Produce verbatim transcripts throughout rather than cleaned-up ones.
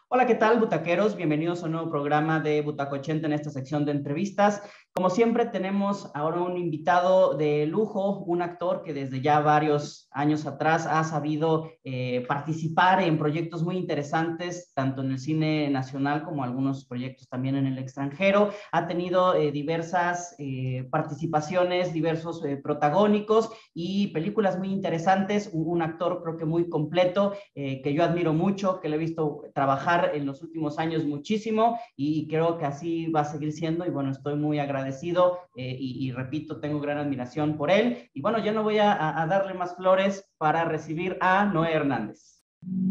Hola, ¿qué tal, butaqueros? Bienvenidos a un nuevo programa de Butaco ochenta en esta sección de entrevistas. Como siempre, tenemos ahora un invitado de lujo, un actor que desde ya varios años atrás ha sabido eh, participar en proyectos muy interesantes, tanto en el cine nacional como algunos proyectos también en el extranjero. Ha tenido eh, diversas eh, participaciones, diversos eh, protagónicos y películas muy interesantes. Un, un actor creo que muy completo, eh, que yo admiro mucho, que le he visto trabajar en los últimos años muchísimo y creo que así va a seguir siendo y bueno, estoy muy agradecido eh, y, y repito, tengo gran admiración por él y bueno, ya no voy a, a darle más flores para recibir a Noé Hernández.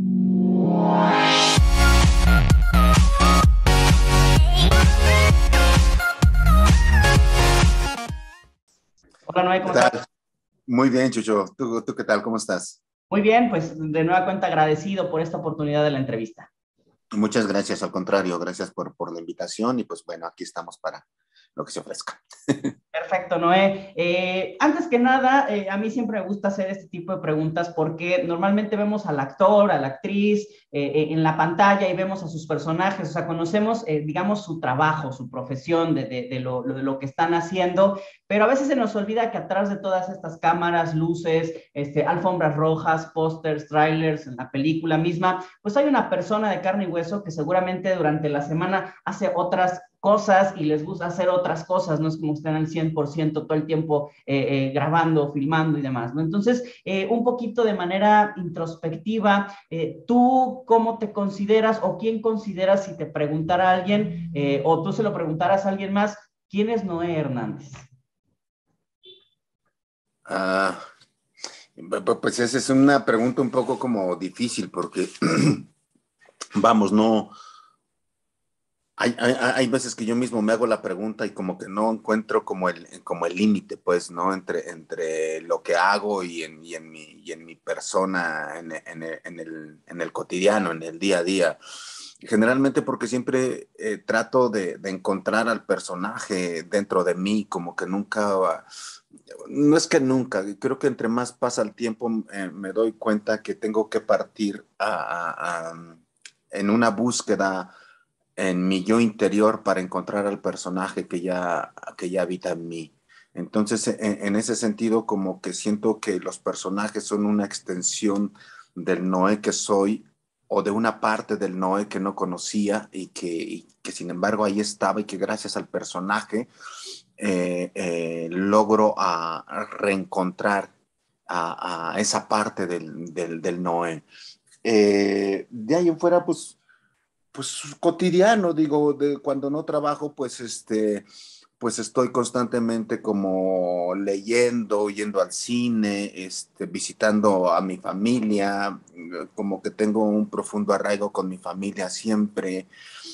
Hola Noé, ¿Qué ¿cómo estás? tal? Muy bien, Chucho. ¿Tú, tú qué tal? ¿Cómo estás? Muy bien, pues de nueva cuenta agradecido por esta oportunidad de la entrevista. Muchas gracias, al contrario, gracias por, por la invitación y pues bueno, aquí estamos para lo que se ofrezca. Perfecto, Noé. Eh, antes que nada, eh, a mí siempre me gusta hacer este tipo de preguntas porque normalmente vemos al actor, a la actriz eh, eh, en la pantalla y vemos a sus personajes, o sea, conocemos, eh, digamos, su trabajo, su profesión, de, de, de, lo, de, lo, que están haciendo, pero a veces se nos olvida que atrás de todas estas cámaras, luces, este, alfombras rojas, pósters, trailers, en la película misma, pues hay una persona de carne y hueso que seguramente durante la semana hace otras cosas y les gusta hacer otras cosas, no es como estén al cien por ciento todo el tiempo eh, eh, grabando, filmando y demás, ¿no? Entonces, eh, un poquito de manera introspectiva, eh, ¿tú cómo te consideras o quién consideras si te preguntara a alguien eh, o tú se lo preguntaras a alguien más, ¿quién es Noé Hernández? Ah, pues esa es una pregunta un poco como difícil porque, vamos, no, hay, hay, hay veces que yo mismo me hago la pregunta y como que no encuentro como el, como el límite, pues, ¿no? Entre, entre lo que hago y en, y en, mi, y en mi persona, en, en, en, el, en el cotidiano, en el día a día. Generalmente porque siempre eh, trato de, de encontrar al personaje dentro de mí, como que nunca, no es que nunca, creo que entre más pasa el tiempo eh, me doy cuenta que tengo que partir a, a, a, en una búsqueda en mi yo interior para encontrar al personaje que ya, que ya habita en mí. Entonces, en, en ese sentido, como que siento que los personajes son una extensión del Noé que soy o de una parte del Noé que no conocía y que, y que sin embargo ahí estaba y que gracias al personaje eh, eh, logro a, a reencontrar a, a, esa parte del, del, del Noé. Eh, de ahí en fuera, pues pues cotidiano, digo, de cuando no trabajo, pues este, pues estoy constantemente como leyendo, yendo al cine, este, visitando a mi familia, como que tengo un profundo arraigo con mi familia siempre.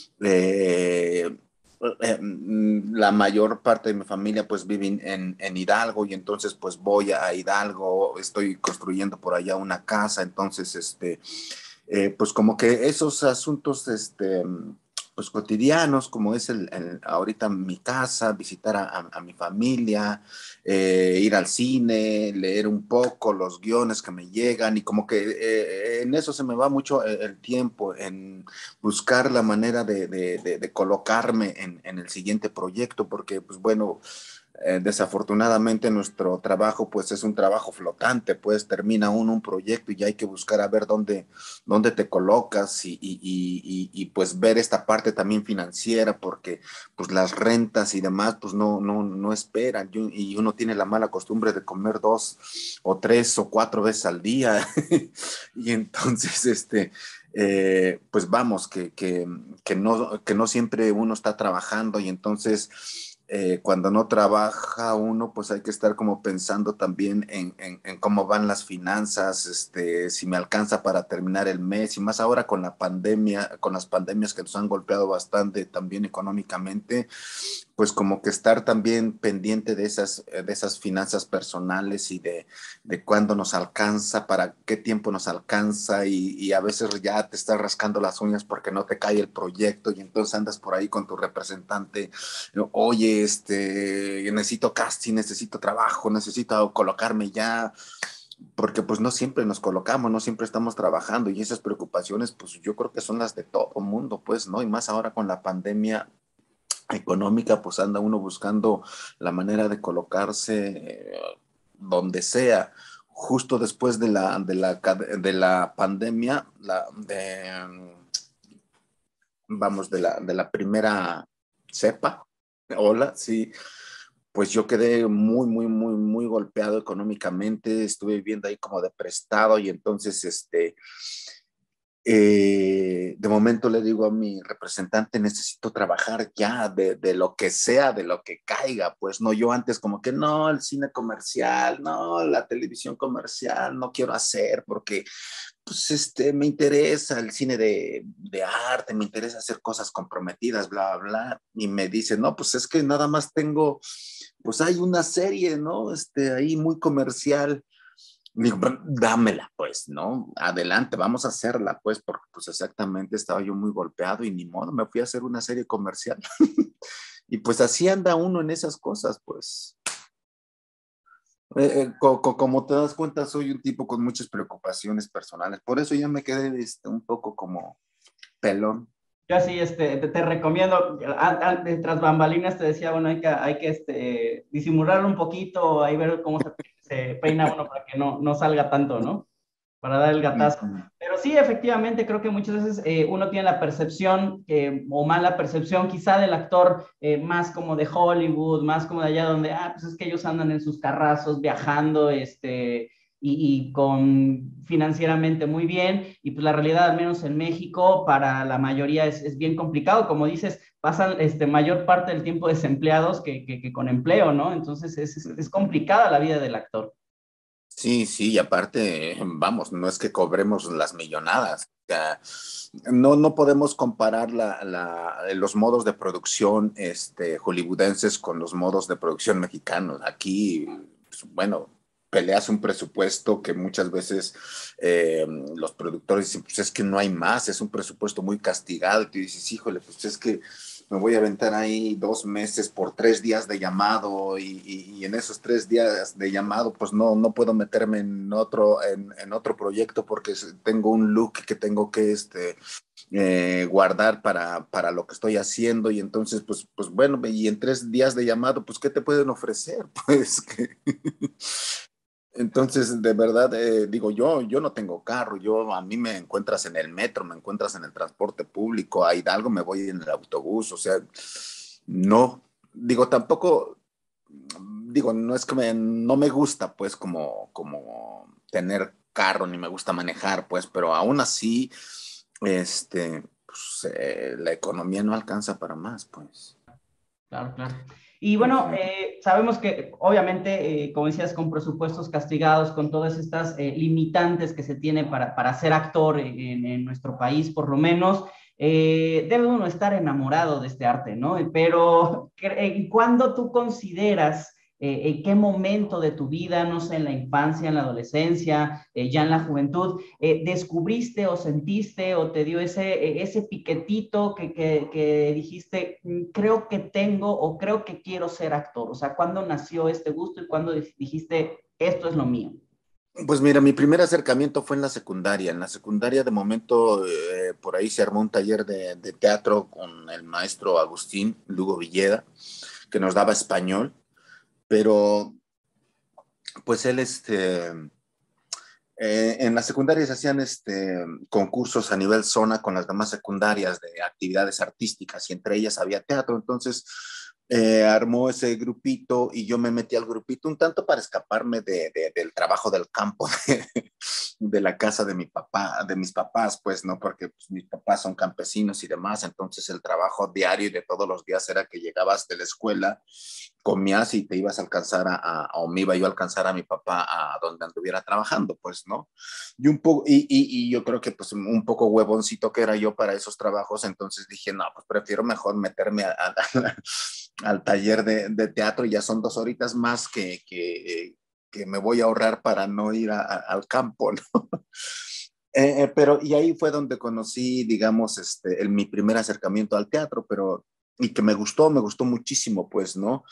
Eh, eh, la mayor parte de mi familia pues vive en, en Hidalgo y entonces pues voy a Hidalgo, estoy construyendo por allá una casa, entonces este eh, pues como que esos asuntos, este, pues cotidianos, como es el, el ahorita mi casa, visitar a, a, a mi familia, eh, ir al cine, leer un poco los guiones que me llegan y como que eh, en eso se me va mucho el, el tiempo, en buscar la manera de, de, de, de colocarme en, en, el siguiente proyecto, porque pues bueno, eh, desafortunadamente nuestro trabajo pues es un trabajo flotante, pues termina uno un proyecto y ya hay que buscar a ver dónde, dónde te colocas y, y, y, y, pues ver esta parte también financiera porque pues las rentas y demás pues no, no, no esperan y uno tiene la mala costumbre de comer dos o tres o cuatro veces al día y entonces este eh, pues vamos que, que, que, no, que no siempre uno está trabajando y entonces eh, cuando no trabaja uno, pues hay que estar como pensando también en, en, en, cómo van las finanzas, este, si me alcanza para terminar el mes, y más ahora con la pandemia, con las pandemias que nos han golpeado bastante también económicamente, pues como que estar también pendiente de esas, de esas finanzas personales y de, de cuándo nos alcanza, para qué tiempo nos alcanza y, y a veces ya te estás rascando las uñas porque no te cae el proyecto y entonces andas por ahí con tu representante, oye, este, necesito casting, necesito trabajo, necesito colocarme ya, porque pues no siempre nos colocamos, no siempre estamos trabajando y esas preocupaciones pues yo creo que son las de todo mundo, pues, ¿no? Y más ahora con la pandemia económica, pues anda uno buscando la manera de colocarse eh, donde sea. Justo después de la, de la, de la pandemia, la, de, vamos, de la, de la primera cepa, hola, sí, pues yo quedé muy, muy, muy, muy golpeado económicamente, estuve viviendo ahí como de prestado y entonces, este, eh, de momento le digo a mi representante, necesito trabajar ya de, de lo que sea, de lo que caiga, pues no, yo antes como que no, el cine comercial, no, la televisión comercial, no quiero hacer porque pues este, me interesa el cine de, de arte, me interesa hacer cosas comprometidas, bla, bla, bla, y me dice, no, pues es que nada más tengo, pues hay una serie, ¿no? Este, ahí muy comercial. Digo, dámela, pues, ¿no? Adelante, vamos a hacerla, pues, porque pues exactamente estaba yo muy golpeado y ni modo, me fui a hacer una serie comercial. Y pues así anda uno en esas cosas, pues. Eh, eh, co co como te das cuenta, soy un tipo con muchas preocupaciones personales, por eso ya me quedé este, un poco como pelón. Yo así, este, te, te recomiendo, a, a, tras bambalinas te decía, bueno, hay que, hay que este, disimularlo un poquito, ahí ver cómo se, se peina uno para que no, no salga tanto, ¿no? Para dar el gatazo. Pero sí, efectivamente, creo que muchas veces eh, uno tiene la percepción, eh, o mala percepción quizá del actor eh, más como de Hollywood, más como de allá donde, ah, pues es que ellos andan en sus carrazos viajando, este, y, y con financieramente muy bien, y pues la realidad, al menos en México, para la mayoría es, es bien complicado, como dices, pasan este, mayor parte del tiempo desempleados que, que, que con empleo, ¿no? Entonces es, es, es complicada la vida del actor. Sí, sí, y aparte, vamos, no es que cobremos las millonadas. O sea, no, no podemos comparar la, la, los modos de producción este, hollywoodenses con los modos de producción mexicanos. Aquí, pues, bueno, peleas un presupuesto que muchas veces eh, los productores dicen, pues es que no hay más, es un presupuesto muy castigado. Y tú dices, híjole, pues es que me voy a aventar ahí dos meses por tres días de llamado y, y, y en esos tres días de llamado pues no, no puedo meterme en otro, en, en otro proyecto porque tengo un look que tengo que este, eh, guardar para, para lo que estoy haciendo y entonces pues, pues bueno, y en tres días de llamado pues ¿qué te pueden ofrecer? Pues que... Entonces, de verdad, eh, digo, yo, yo no tengo carro, yo a mí me encuentras en el metro, me encuentras en el transporte público, a Hidalgo me voy en el autobús, o sea, no, digo, tampoco, digo, no es que me, no me gusta, pues, como, como tener carro, ni me gusta manejar, pues, pero aún así, este, pues, eh, la economía no alcanza para más, pues. Claro, claro. Y Uh bueno, -huh. eh, sabemos que obviamente, eh, como decías, con presupuestos castigados, con todas estas eh, limitantes que se tiene para, para ser actor en, en nuestro país, por lo menos, eh, debe uno estar enamorado de este arte, ¿no? Pero, ¿cuándo tú consideras, eh, en qué momento de tu vida, no sé, en la infancia, en la adolescencia, eh, ya en la juventud, eh, descubriste o sentiste o te dio ese, ese piquetito que, que, que dijiste, creo que tengo o creo que quiero ser actor? O sea, ¿cuándo nació este gusto y cuándo dijiste, esto es lo mío? Pues mira, mi primer acercamiento fue en la secundaria. En la secundaria, de momento, eh, por ahí se armó un taller de, de teatro con el maestro Agustín Lugo Villeda, que nos daba español, pero pues él, este, eh, en la secundaria se hacían este, concursos a nivel zona con las demás secundarias de actividades artísticas y entre ellas había teatro. Entonces eh, armó ese grupito y yo me metí al grupito un tanto para escaparme de, de, del trabajo del campo de, de, la casa de mi papá, de mis papás, pues, ¿no? Porque pues, mis papás son campesinos y demás. Entonces el trabajo diario y de todos los días era que llegabas de la escuela, comías y te ibas a alcanzar a, a, o me iba yo a alcanzar a mi papá a donde anduviera trabajando, pues, ¿no? Y un poco, y, y, y yo creo que pues un poco huevoncito que era yo para esos trabajos, entonces dije, no, pues prefiero mejor meterme a, a, a, al taller de, de teatro, ya son dos horitas más que, que, que me voy a ahorrar para no ir a, a, al campo, ¿no? Eh, eh, pero, y ahí fue donde conocí, digamos, este, el, mi primer acercamiento al teatro, pero, y que me gustó, me gustó muchísimo, pues, ¿no?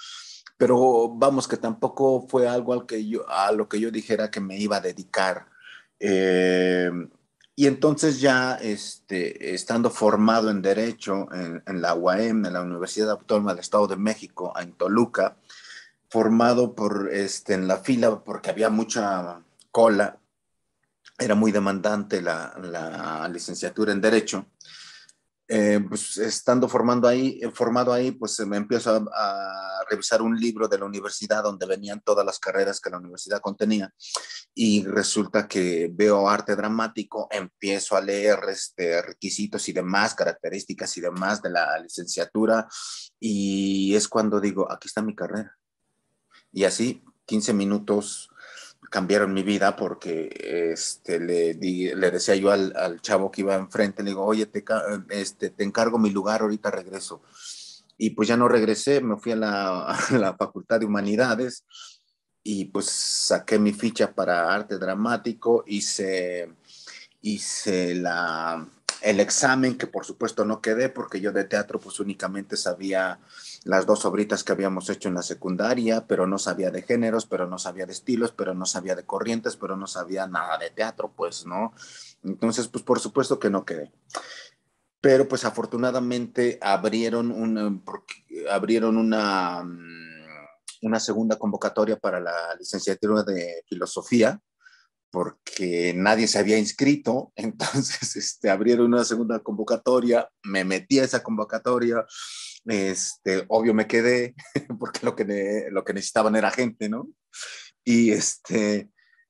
pero vamos, que tampoco fue algo al que yo, a lo que yo dijera que me iba a dedicar. Eh, y entonces ya este, estando formado en Derecho en, en la U A M, en la Universidad Autónoma del Estado de México, en Toluca, formado por, este, en la fila porque había mucha cola, era muy demandante la, la licenciatura en Derecho. Eh, pues estando formando ahí, eh, formado ahí, pues me empiezo a, a, revisar un libro de la universidad donde venían todas las carreras que la universidad contenía y resulta que veo arte dramático, empiezo a leer este, requisitos y demás, características y demás de la licenciatura y es cuando digo, aquí está mi carrera. Y así, quince minutos cambiaron mi vida porque este, le, di, le decía yo al, al chavo que iba enfrente, le digo, oye, te, este, te encargo mi lugar, ahorita regreso. Y pues ya no regresé, me fui a la, a la Facultad de Humanidades y pues saqué mi ficha para arte dramático, hice, hice la, el examen, que por supuesto no quedé porque yo de teatro pues únicamente sabía las dos obritas que habíamos hecho en la secundaria, pero no sabía de géneros, pero no sabía de estilos, pero no sabía de corrientes, pero no sabía nada de teatro, pues, ¿no? Entonces, pues por supuesto que no quedé. Pero pues afortunadamente abrieron una, abrieron una, una segunda convocatoria para la licenciatura de filosofía, porque nadie se había inscrito, entonces este, abrieron una segunda convocatoria, me metí a esa convocatoria, este, obvio me quedé, porque lo que, ne lo que necesitaban era gente, ¿no? Y, este,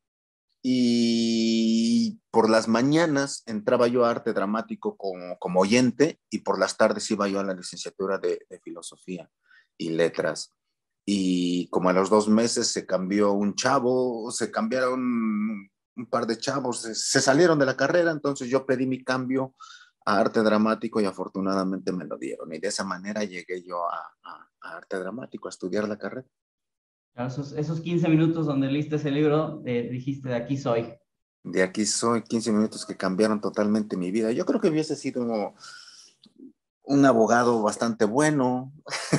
y por las mañanas entraba yo a arte dramático como, como oyente y por las tardes iba yo a la licenciatura de, de filosofía y letras. Y como a los dos meses se cambió un chavo, se cambiaron un par de chavos, se, se salieron de la carrera, entonces yo pedí mi cambio a arte dramático y afortunadamente me lo dieron. Y de esa manera llegué yo a, a, a arte dramático, a estudiar la carrera. Esos, esos quince minutos donde leíste ese libro, eh, dijiste, de aquí soy. De aquí soy, quince minutos que cambiaron totalmente mi vida. Yo creo que hubiese sido un abogado bastante bueno,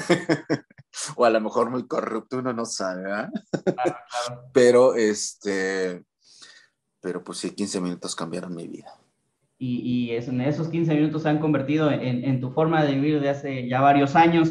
o a lo mejor muy corrupto, uno no sabe, ¿verdad? Claro, claro. Pero, este, pero pues sí, quince minutos cambiaron mi vida. Y, y es, en esos quince minutos se han convertido en, en, tu forma de vivir de hace ya varios años.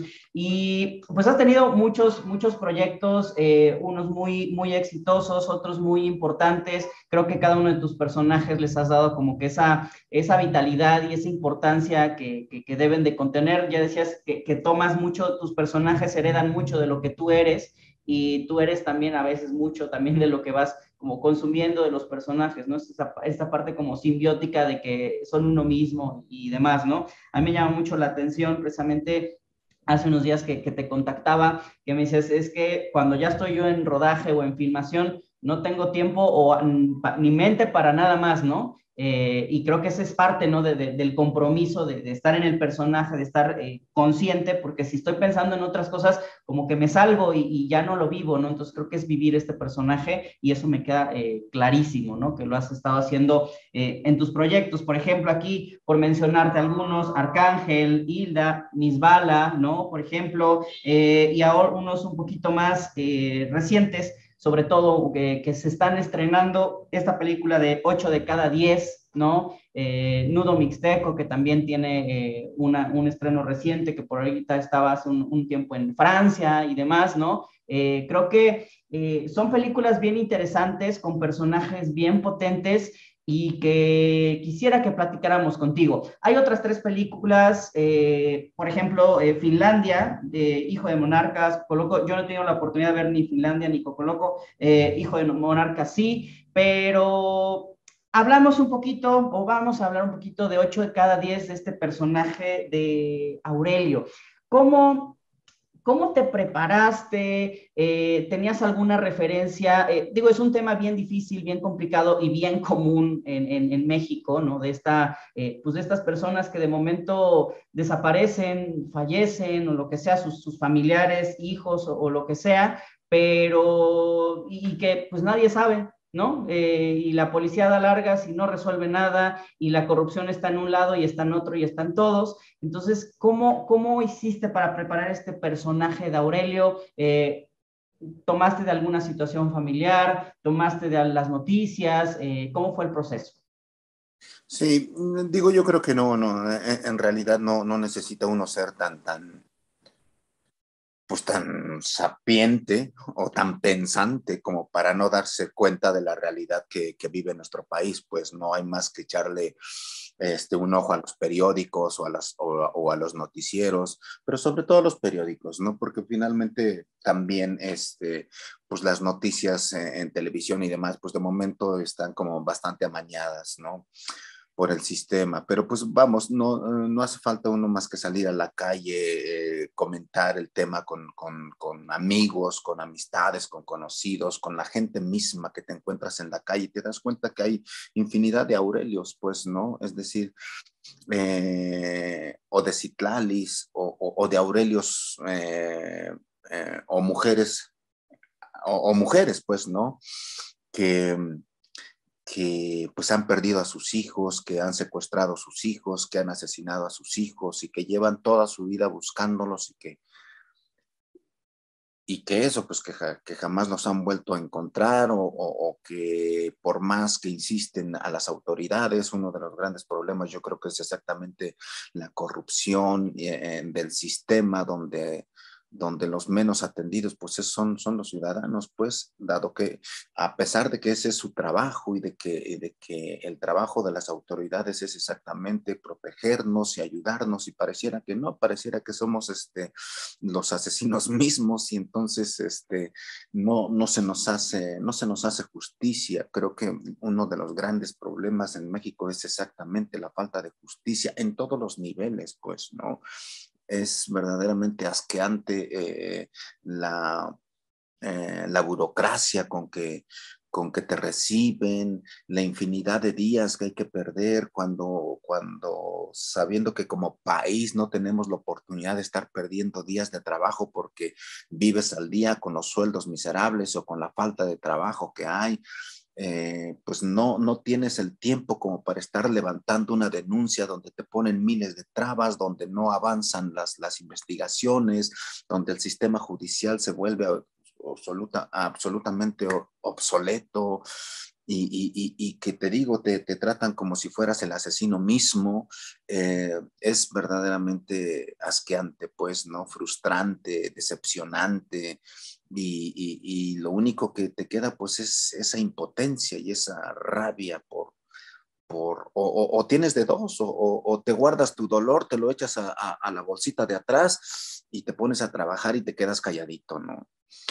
Y pues has tenido muchos, muchos proyectos, eh, unos muy, muy exitosos, otros muy importantes. Creo que cada uno de tus personajes les has dado como que esa, esa vitalidad y esa importancia que, que, que deben de contener. Ya decías que, que tomas mucho, tus personajes heredan mucho de lo que tú eres y tú eres también a veces mucho también de lo que vas como consumiendo de los personajes, ¿no? Esta, esta parte como simbiótica de que son uno mismo y demás, ¿no? A mí me llama mucho la atención precisamente hace unos días que, que te contactaba, que me dices, es que cuando ya estoy yo en rodaje o en filmación, no tengo tiempo o ni mente para nada más, ¿no? Eh, y creo que esa es parte, ¿no? De, de, del compromiso de, de, estar en el personaje, de estar eh, consciente, porque si estoy pensando en otras cosas, como que me salgo y, y, ya no lo vivo, ¿no? Entonces creo que es vivir este personaje y eso me queda eh, clarísimo, ¿no? Que lo has estado haciendo eh, en tus proyectos. Por ejemplo, aquí, por mencionarte algunos, Arcángel, Hilda, Misbala, ¿no? Por ejemplo, eh, y ahora unos un poquito más eh, recientes, sobre todo que, que, se están estrenando esta película de ocho de cada diez, ¿no? Eh, Nudo Mixteco, que también tiene eh, una, un estreno reciente, que por ahorita estaba hace un, un tiempo en Francia y demás, ¿no? Eh, creo que eh, son películas bien interesantes, con personajes bien potentes, y que quisiera que platicáramos contigo. Hay otras tres películas, eh, por ejemplo, eh, Finlandia, de Hijo de Monarcas, Cocoloco. Yo no he tenido la oportunidad de ver ni Finlandia ni Cocoloco, eh, Hijo de Monarcas sí, pero hablamos un poquito, o vamos a hablar un poquito de ocho de cada diez de este personaje de Aurelio. ¿Cómo ¿Cómo te preparaste? Eh, ¿Tenías alguna referencia? Eh, digo, es un tema bien difícil, bien complicado y bien común en, en, en México, ¿no? De, esta, eh, pues de estas personas que de momento desaparecen, fallecen o lo que sea, sus, sus familiares, hijos o, o, lo que sea, pero y que pues nadie sabe. ¿no? Eh, y la policía da largas y no resuelve nada, y la corrupción está en un lado y está en otro y están todos. Entonces, ¿cómo, cómo hiciste para preparar este personaje de Aurelio? Eh, ¿Tomaste de alguna situación familiar? ¿Tomaste de las noticias? Eh, ¿Cómo fue el proceso? Sí, digo, yo creo que no, no, en, en realidad no, no necesita uno ser tan, tan, pues tan sapiente o tan pensante como para no darse cuenta de la realidad que, que vive nuestro país. Pues no hay más que echarle este, un ojo a los periódicos o a, las, o, o a los noticieros, pero sobre todo a los periódicos, ¿no? Porque finalmente también este, pues las noticias en, en televisión y demás, pues de momento están como bastante amañadas, ¿no? Por el sistema, pero pues vamos, no, no hace falta uno más que salir a la calle, eh, comentar el tema con, con, con, amigos, con amistades, con conocidos, con la gente misma que te encuentras en la calle, te das cuenta que hay infinidad de Aurelios, pues, ¿no? Es decir, eh, o de Citlalis, o, o, o de Aurelios, eh, eh, o mujeres, o, o mujeres, pues, ¿no? Que que pues han perdido a sus hijos, que han secuestrado a sus hijos, que han asesinado a sus hijos y que llevan toda su vida buscándolos y que, y que eso, pues que, que jamás los han vuelto a encontrar o, o, o que por más que insisten a las autoridades, uno de los grandes problemas yo creo que es exactamente la corrupción eh, del sistema donde donde los menos atendidos pues son, son los ciudadanos, pues dado que a pesar de que ese es su trabajo y de que, de que el trabajo de las autoridades es exactamente protegernos y ayudarnos y pareciera que no, pareciera que somos este, los asesinos mismos y entonces este, no, no, se nos hace, no se nos hace justicia. Creo que uno de los grandes problemas en México es exactamente la falta de justicia en todos los niveles, pues, ¿no? Es verdaderamente asqueante eh, la, eh, la burocracia con que, con que te reciben, la infinidad de días que hay que perder cuando, cuando sabiendo que como país no tenemos la oportunidad de estar perdiendo días de trabajo porque vives al día con los sueldos miserables o con la falta de trabajo que hay. Eh, pues no, no tienes el tiempo como para estar levantando una denuncia donde te ponen miles de trabas, donde no avanzan las, las investigaciones, donde el sistema judicial se vuelve absoluta, absolutamente obsoleto y, y, y, que te digo, te, te, tratan como si fueras el asesino mismo, eh, es verdaderamente asqueante, pues, ¿no? Frustrante, decepcionante y, y, y lo único que te queda pues es esa impotencia y esa rabia por, por, o, o, o, tienes de dos, o, o, te guardas tu dolor, te lo echas a, a, a, la bolsita de atrás y te pones a trabajar y te quedas calladito, ¿no?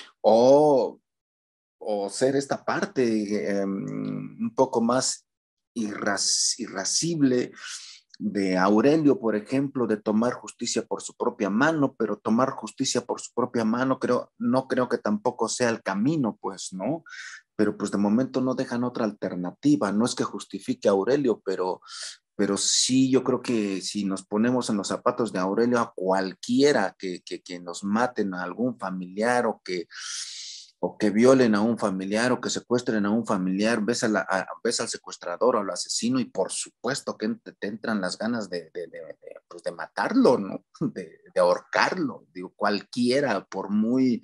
O, o ser esta parte eh, un poco más irras, irascible de Aurelio, por ejemplo, de tomar justicia por su propia mano, pero tomar justicia por su propia mano creo, no creo que tampoco sea el camino, pues, ¿no? Pero pues de momento no dejan otra alternativa, no es que justifique a Aurelio, pero, pero sí yo creo que si nos ponemos en los zapatos de Aurelio, a cualquiera que, que, que nos maten a algún familiar o que o que violen a un familiar o que secuestren a un familiar, ves, a la, a, ves al secuestrador o al asesino y por supuesto que te, te entran las ganas de, de, de, de, pues de matarlo, ¿no? De, de ahorcarlo. Digo, cualquiera, por muy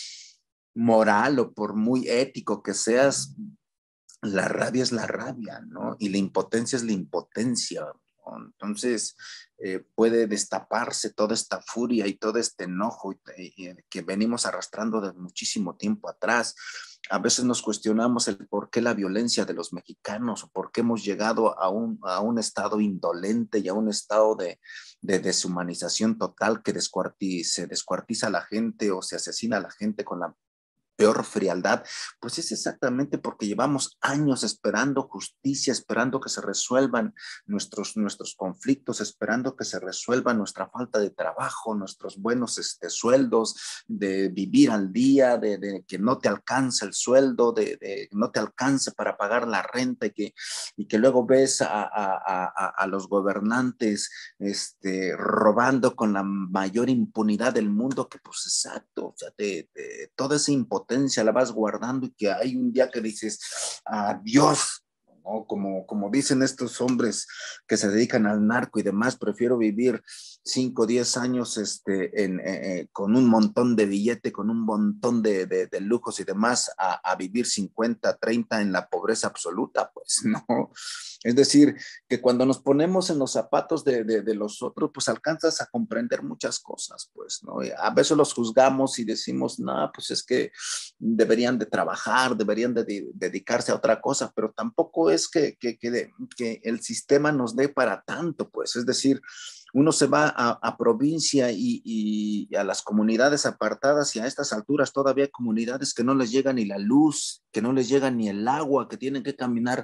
moral o por muy ético que seas, la rabia es la rabia, ¿no? Y la impotencia es la impotencia. ¿No? Entonces, eh, puede destaparse toda esta furia y todo este enojo y, y, que venimos arrastrando de muchísimo tiempo atrás. A veces nos cuestionamos el por qué la violencia de los mexicanos, o por qué hemos llegado a un, a un estado indolente y a un estado de, de deshumanización total que descuartiza, se descuartiza a la gente o se asesina a la gente con la peor frialdad, pues es exactamente porque llevamos años esperando justicia, esperando que se resuelvan nuestros, nuestros conflictos, esperando que se resuelva nuestra falta de trabajo, nuestros buenos este, sueldos, de vivir al día, de, de que no te alcance el sueldo, de, de no te alcance para pagar la renta y que, y que luego ves a, a, a, a los gobernantes este, robando con la mayor impunidad del mundo, que pues exacto, o sea, de, de, toda esa impotencia potencia la vas guardando y que hay un día que dices, adiós, ¿no? Como, como dicen estos hombres que se dedican al narco y demás, prefiero vivir cinco o diez años este, en, eh, con un montón de billete, con un montón de, de, de lujos y demás, a, a vivir cincuenta, treinta en la pobreza absoluta, pues, ¿no? Es decir, que cuando nos ponemos en los zapatos de, de, de los otros, pues alcanzas a comprender muchas cosas, pues, ¿no? A veces los juzgamos y decimos, no, pues es que deberían de trabajar, deberían de, de dedicarse a otra cosa, pero tampoco es que, que, que, de, que el sistema nos dé para tanto, pues, es decir, uno se va a, a provincia y, y a las comunidades apartadas y a estas alturas todavía hay comunidades que no les llega ni la luz, que no les llega ni el agua, que tienen que caminar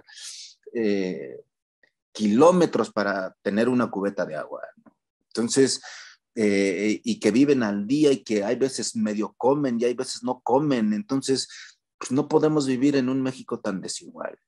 eh, kilómetros para tener una cubeta de agua, ¿no? Entonces, eh, y que viven al día y que hay veces medio comen y hay veces no comen. Entonces, pues no podemos vivir en un México tan desigual.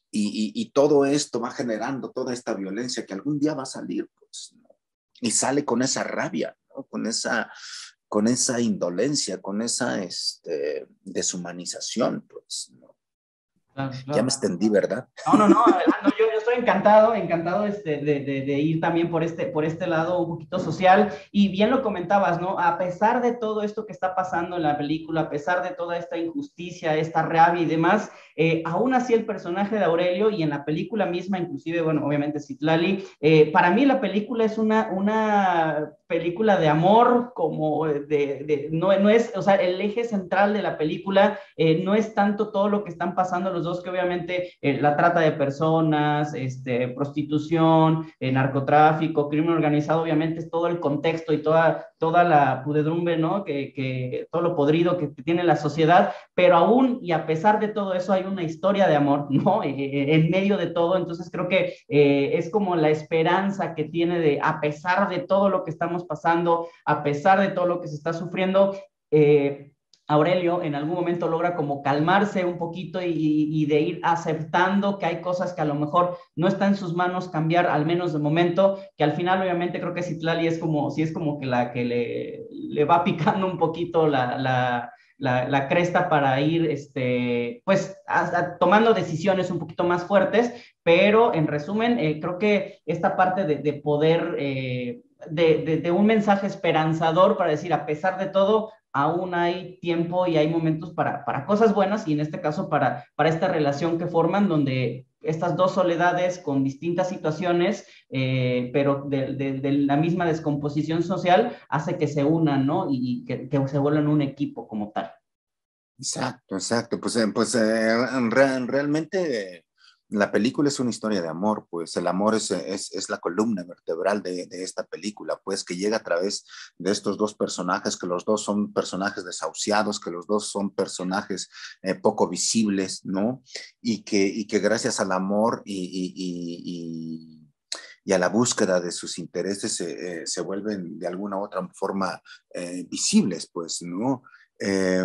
Y, y, y todo esto va generando toda esta violencia que algún día va a salir, pues, ¿no? Y sale con esa rabia, ¿no? Con esa, con esa indolencia, con esa este, deshumanización, pues, ¿no? Claro, Ya claro. me extendí, ¿verdad? No, no, no, adelante, yo, yo estoy encantado, encantado este, de, de, de ir también por este, por este lado un poquito social. Y bien lo comentabas, ¿no? A pesar de todo esto que está pasando en la película, a pesar de toda esta injusticia, esta rabia y demás, eh, aún así el personaje de Aurelio y en la película misma, inclusive, bueno, obviamente Citlali, eh, para mí la película es una, una película de amor, como de, de no, no es, o sea, el eje central de la película eh, no es tanto todo lo que están pasando los dos, que obviamente eh, la trata de personas, este, prostitución, eh, narcotráfico, crimen organizado, obviamente es todo el contexto y toda, toda la pudedumbre, ¿no? Que, que todo lo podrido que, que tiene la sociedad, pero aún y a pesar de todo eso hay una historia de amor, ¿no? Eh, en medio de todo, entonces creo que eh, es como la esperanza que tiene de, a pesar de todo lo que estamos pasando, a pesar de todo lo que se está sufriendo, eh, Aurelio en algún momento logra como calmarse un poquito y, y, de ir aceptando que hay cosas que a lo mejor no está en sus manos cambiar, al menos de momento, que al final obviamente creo que Citlali es como, sí es como que la que le, le va picando un poquito la, la, la, la cresta para ir, este, pues, a, a, tomando decisiones un poquito más fuertes, pero en resumen, eh, creo que esta parte de, de poder, eh, de, de, de un mensaje esperanzador para decir, a pesar de todo, aún hay tiempo y hay momentos para, para cosas buenas y en este caso para, para esta relación que forman donde estas dos soledades con distintas situaciones, eh, pero de, de, de, la misma descomposición social, hace que se unan, ¿no? Y que, que se vuelvan un equipo como tal. Exacto, exacto. Pues, eh, pues eh, re realmente eh, la película es una historia de amor, pues el amor es, es, es la columna vertebral de, de, esta película, pues que llega a través de estos dos personajes, que los dos son personajes desahuciados, que los dos son personajes eh, poco visibles, ¿no? Y que, y que gracias al amor y, y, y, y y a la búsqueda de sus intereses eh, se vuelven de alguna u otra forma eh, visibles, pues, ¿no? Eh,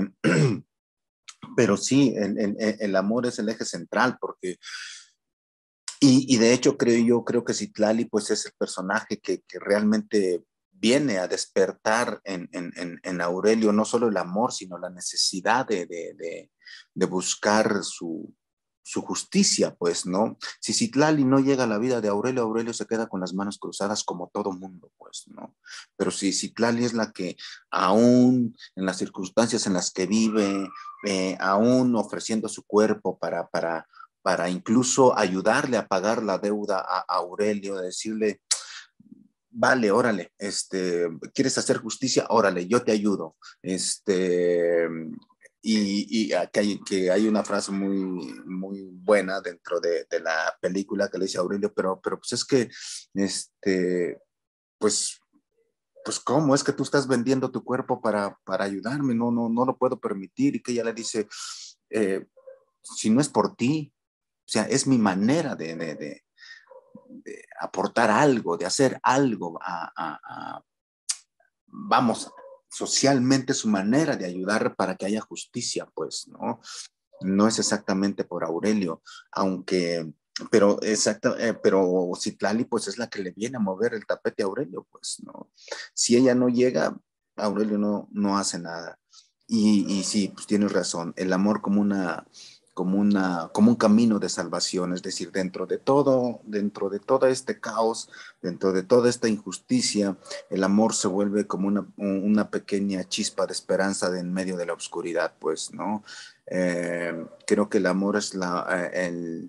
Pero sí, el, el, el, amor es el eje central, porque, y, y de hecho creo yo, creo que Citlali pues es el personaje que, que realmente viene a despertar en, en, en, Aurelio no solo el amor, sino la necesidad de, de, de, de buscar su, su justicia, pues, ¿no? Si Citlali no llega a la vida de Aurelio, Aurelio se queda con las manos cruzadas como todo mundo, pues, ¿no? Pero si Citlali es la que aún en las circunstancias en las que vive, eh, aún ofreciendo su cuerpo para, para, para incluso ayudarle a pagar la deuda a, a Aurelio, decirle, vale, órale, este, ¿quieres hacer justicia? Órale, yo te ayudo. Este, y, y que, hay, que hay una frase muy, muy buena dentro de, de la película que le dice a Aurelio, pero, pero pues es que, este, pues, pues ¿cómo? Es que tú estás vendiendo tu cuerpo para, para ayudarme, no, no, no lo puedo permitir. Y que ella le dice, eh, si no es por ti, o sea, es mi manera de, de, de, de aportar algo, de hacer algo a, a, a, vamos, socialmente su manera de ayudar para que haya justicia, pues, ¿no? No es exactamente por Aurelio, aunque, pero exacto, eh, pero Citlali pues es la que le viene a mover el tapete a Aurelio, pues, ¿no? Si ella no llega, Aurelio no, no hace nada. Y, y sí, pues tienes razón, el amor como una, como una, como un camino de salvación, es decir, dentro de todo, dentro de todo este caos, dentro de toda esta injusticia, el amor se vuelve como una, una pequeña chispa de esperanza de en medio de la oscuridad, pues, ¿no? Eh, creo que el amor es la, eh, el,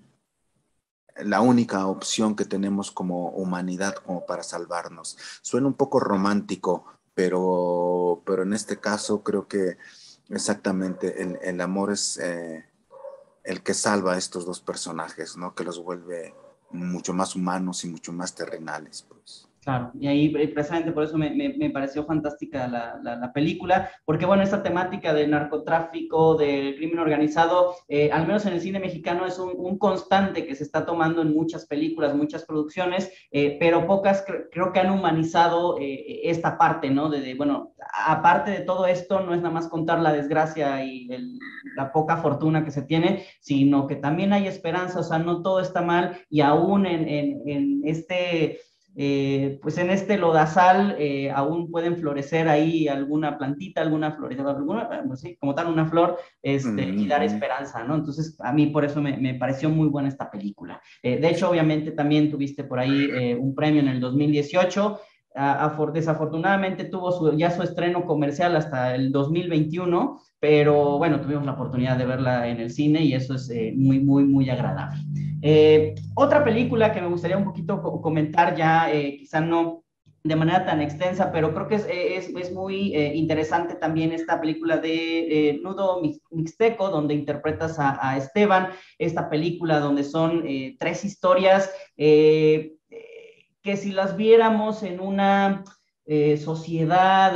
la única opción que tenemos como humanidad como para salvarnos. Suena un poco romántico, pero, pero en este caso creo que exactamente el, el amor es eh, el que salva a estos dos personajes, ¿no? Que los vuelve mucho más humanos y mucho más terrenales, pues. Claro, y ahí eh, precisamente por eso me, me, me pareció fantástica la, la, la, película, porque bueno, esta temática del narcotráfico, del crimen organizado, eh, al menos en el cine mexicano es un, un, constante que se está tomando en muchas películas, muchas producciones, eh, pero pocas cre creo que han humanizado eh, esta parte, ¿no? De, de, bueno, aparte de todo esto, no es nada más contar la desgracia y el, la poca fortuna que se tiene, sino que también hay esperanza, o sea, no todo está mal, y aún en, en, en este... Eh, pues en este lodazal eh, aún pueden florecer ahí alguna plantita, alguna flor, alguna, pues sí, como tal una flor, este, y dar Mm-hmm. esperanza, ¿no? Entonces, a mí por eso me, me pareció muy buena esta película. Eh, de hecho, obviamente también tuviste por ahí eh, un premio en el dos mil dieciocho, uh, desafortunadamente tuvo su, ya su estreno comercial hasta el dos mil veintiuno, pero bueno, tuvimos la oportunidad de verla en el cine y eso es eh, muy, muy, muy agradable. Eh, otra película que me gustaría un poquito comentar ya, eh, quizá no de manera tan extensa, pero creo que es, es, es muy eh, interesante también esta película de eh, Nudo Mixteco, donde interpretas a, a Esteban, esta película donde son eh, tres historias eh, que si las viéramos en una eh, sociedad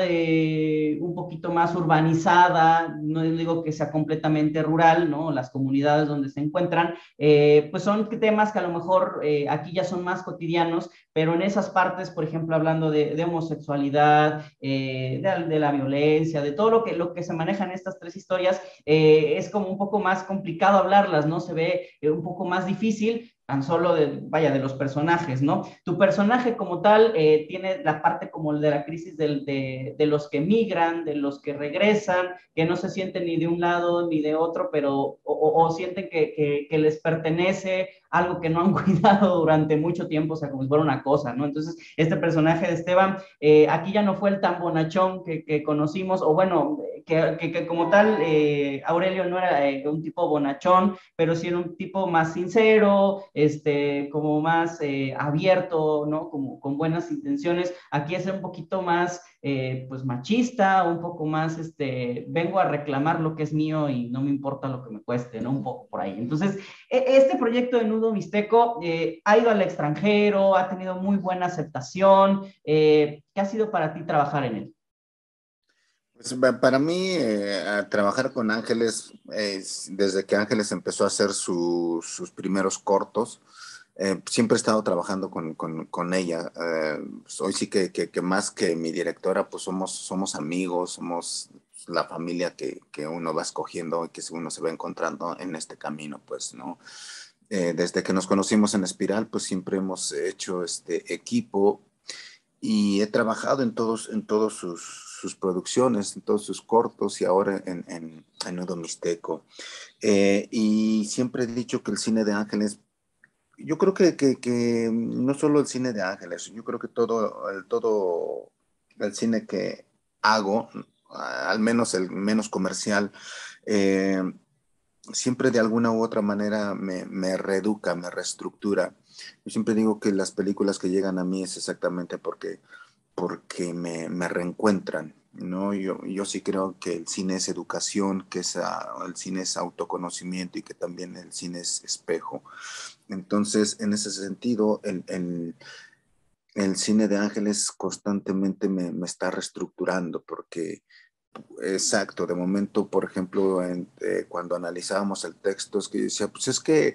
eh, un poquito más urbanizada, no digo que sea completamente rural, ¿no? Las comunidades donde se encuentran, eh, pues son temas que a lo mejor eh, aquí ya son más cotidianos, pero en esas partes, por ejemplo, hablando de, de homosexualidad, eh, de, de, la violencia, de todo lo que, lo que se maneja en estas tres historias, eh, es como un poco más complicado hablarlas, ¿no? Se ve eh, un poco más difícil, tan solo de, vaya, de los personajes, ¿no? Tu personaje como tal eh, tiene la parte como de la crisis del, de, de los que migran, de los que regresan, que no se sienten ni de un lado ni de otro, pero o, o, o sienten que, que, que les pertenece algo que no han cuidado durante mucho tiempo, o sea, como si fuera una cosa, ¿no? Entonces, este personaje de Esteban, eh, aquí ya no fue el tan bonachón que, que conocimos, o bueno, que, que, que como tal, eh, Aurelio no era eh, un tipo bonachón, pero sí era un tipo más sincero, este, como más eh, abierto, ¿no? Como con buenas intenciones. Aquí es un poquito más, eh, pues, machista, un poco más, este, vengo a reclamar lo que es mío y no me importa lo que me cueste, ¿no? Un poco por ahí. Entonces, este proyecto de Nudo Mixteco eh, ha ido al extranjero, ha tenido muy buena aceptación. Eh, ¿Qué ha sido para ti trabajar en él? Pues, para mí, eh, trabajar con Ángeles, eh, desde que Ángeles empezó a hacer su, sus primeros cortos, eh, siempre he estado trabajando con, con, con ella. Eh, pues hoy sí que, que, que, más que mi directora, pues somos, somos amigos, somos la familia que, que uno va escogiendo y que uno se va encontrando en este camino, pues, ¿no? Eh, desde que nos conocimos en Espiral, pues siempre hemos hecho este equipo y he trabajado en todos, en todos sus, sus producciones, en todos sus cortos y ahora en, en, en Nudo Mixteco. Eh, y siempre he dicho que el cine de Ángeles, yo creo que, que, que no solo el cine de Ángeles, yo creo que todo el, todo el cine que hago, al menos el menos comercial, eh, siempre de alguna u otra manera me, me reeduca, me reestructura. Yo siempre digo que las películas que llegan a mí es exactamente porque, porque me, me reencuentran, ¿no? Yo, yo sí creo que el cine es educación, que es, uh, el cine es autoconocimiento y que también el cine es espejo. Entonces, en ese sentido, el, el, el cine de Ángeles constantemente me, me está reestructurando porque exacto, de momento, por ejemplo, en, eh, cuando analizábamos el texto, es que decía, pues es que,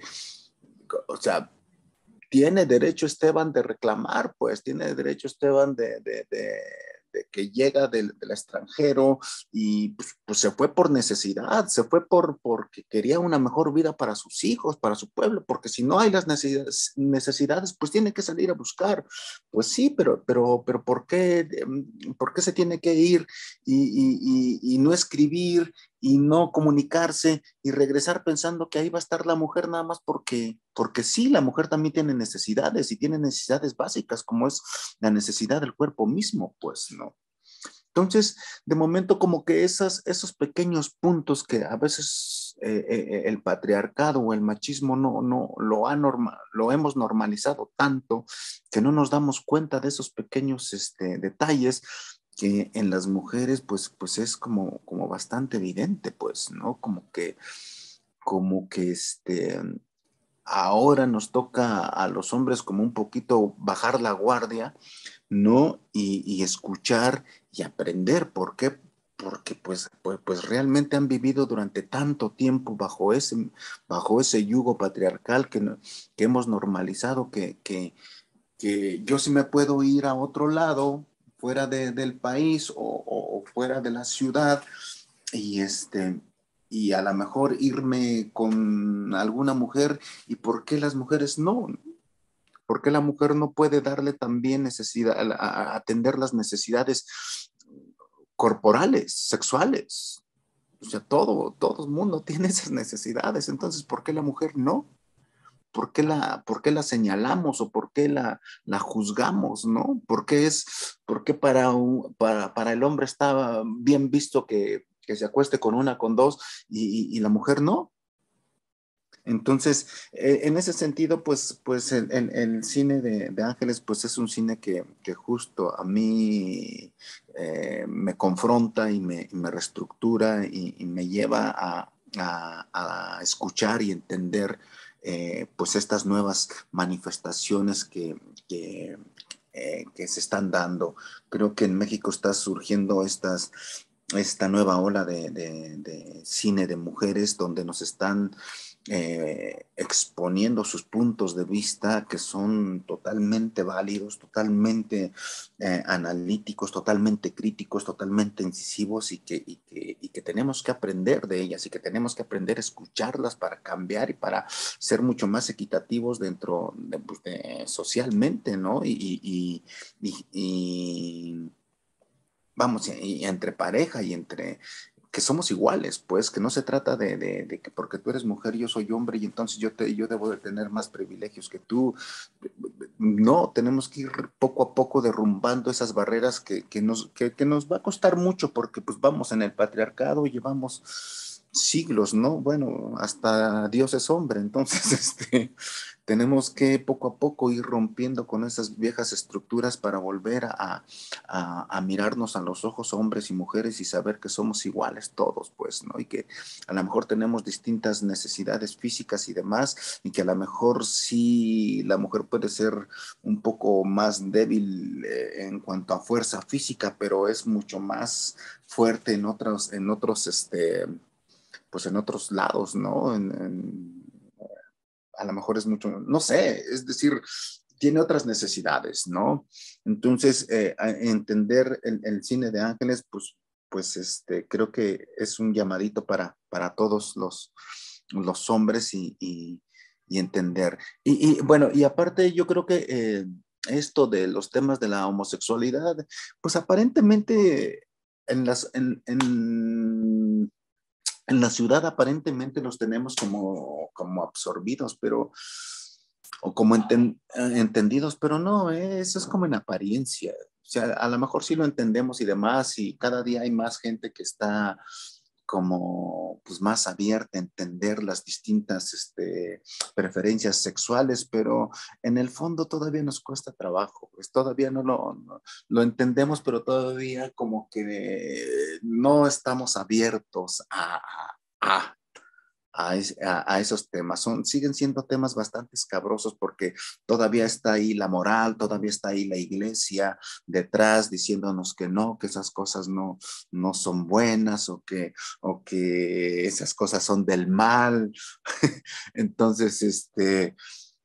o sea, tiene derecho Esteban de reclamar, pues, tiene derecho Esteban de, de, de, de que llega del, del extranjero y pues, pues se fue por necesidad, se fue por, porque quería una mejor vida para sus hijos, para su pueblo, porque si no hay las necesidades, necesidades pues tiene que salir a buscar. Pues sí, pero, pero, pero ¿por qué, por qué se tiene que ir y, y, y, y no escribir y no comunicarse y regresar pensando que ahí va a estar la mujer nada más porque, porque sí, la mujer también tiene necesidades y tiene necesidades básicas como es la necesidad del cuerpo mismo, pues no. Entonces, de momento como que esas, esos pequeños puntos que a veces eh, eh, el patriarcado o el machismo no, no lo, ha norma, lo hemos normalizado tanto que no nos damos cuenta de esos pequeños este, detalles que en las mujeres pues, pues es como, como bastante evidente, pues, ¿no? Como que, como que este, ahora nos toca a los hombres como un poquito bajar la guardia, ¿no? Y, y escuchar y aprender. ¿Por qué? Porque pues, pues, pues realmente han vivido durante tanto tiempo bajo ese, bajo ese yugo patriarcal que, que hemos normalizado, que, que, que yo sí me puedo ir a otro lado, fuera de, del país o, o, o fuera de la ciudad, y este y a lo mejor irme con alguna mujer, y por qué las mujeres no, ¿por qué la mujer no puede darle también necesidad, a, a atender las necesidades corporales, sexuales? O sea, todo, todo el mundo tiene esas necesidades, entonces, ¿por qué la mujer no? ¿Por qué la, por qué la señalamos o por qué la, la juzgamos, no? ¿Por qué es, por qué para, un, para, para el hombre está bien visto que, que se acueste con una, con dos, y, y, y la mujer no? Entonces, eh, en ese sentido, pues, pues el, el, el cine de, de, Ángeles, pues es un cine que, que justo a mí eh, me confronta y me, y me reestructura y, y, me lleva a, a, a escuchar y entender eh, pues estas nuevas manifestaciones que, que, eh, que se están dando. Creo que en México está surgiendo estas, esta nueva ola de, de, de cine de mujeres donde nos están eh, exponiendo sus puntos de vista que son totalmente válidos, totalmente eh, analíticos, totalmente críticos, totalmente incisivos y que, y, que, y que tenemos que aprender de ellas y que tenemos que aprender a escucharlas para cambiar y para ser mucho más equitativos dentro de, pues, de socialmente, ¿no? Y, y, y, y vamos, y entre pareja y entre que somos iguales, pues, que no se trata de, de, de que porque tú eres mujer, yo soy hombre y entonces yo, te, yo debo de tener más privilegios que tú. No, tenemos que ir poco a poco derrumbando esas barreras que, que, nos, que, que nos va a costar mucho porque pues vamos en el patriarcado y llevamos siglos, ¿no? Bueno, hasta Dios es hombre, entonces este, tenemos que poco a poco ir rompiendo con esas viejas estructuras para volver a, a, a mirarnos a los ojos, hombres y mujeres, y saber que somos iguales todos, pues, ¿no? Y que a lo mejor tenemos distintas necesidades físicas y demás, y que a lo mejor sí la mujer puede ser un poco más débil eh, en cuanto a fuerza física, pero es mucho más fuerte en otros, en otros, este, pues en otros lados, ¿no? En, en, a lo mejor es mucho, no sé, es decir, tiene otras necesidades, ¿no? Entonces, eh, entender el, el, cine de Ángeles, pues, pues este, creo que es un llamadito para, para todos los, los hombres y, y, y entender. Y, y, bueno, y aparte yo creo que eh, esto de los temas de la homosexualidad, pues aparentemente en las... En, en, en la ciudad aparentemente los tenemos como, como absorbidos, pero, o como enten, entendidos, pero no, eh, eso es como en apariencia. O sea, a lo mejor sí lo entendemos y demás, y cada día hay más gente que está como pues más abierta a entender las distintas este, preferencias sexuales, pero en el fondo todavía nos cuesta trabajo, pues todavía no lo, no, lo entendemos, pero todavía como que no estamos abiertos a, a, a, es, a, a esos temas. Son, siguen siendo temas bastante escabrosos porque todavía está ahí la moral, todavía está ahí la iglesia detrás diciéndonos que no, que esas cosas no, no son buenas o que, o que esas cosas son del mal. Entonces, este,